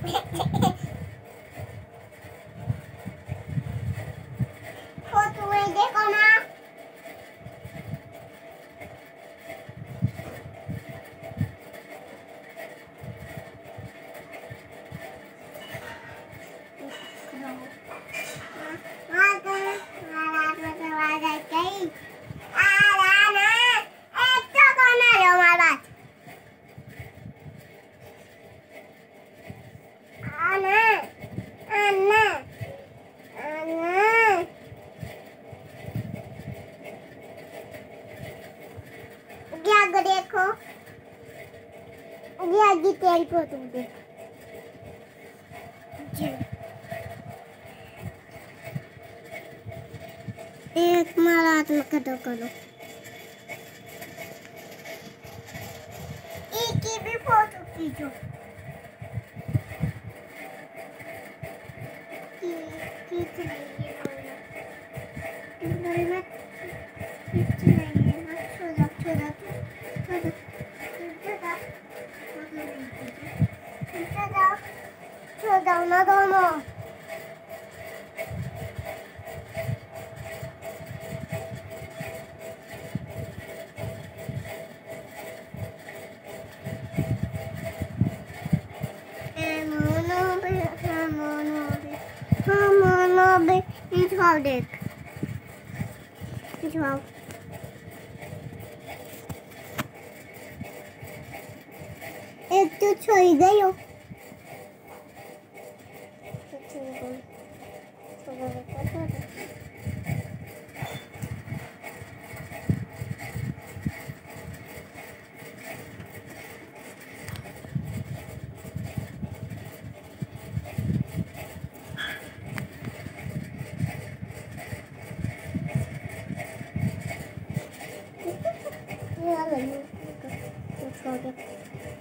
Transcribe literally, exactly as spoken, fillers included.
Photo में देखो ना। आगे देखो, ये आगे तेल को तुम देखो। एक मारा तुम कदो करो। एक की भी फोटो खींचो। खींच नहीं है, खींच नहीं है, छोड़ा छोड़ा छोड़ा छोड़ा छोड़ा ना दोनों। इधर देख, इधर एक तो छोड़ गई हो। Yeah, let me go. Let's go.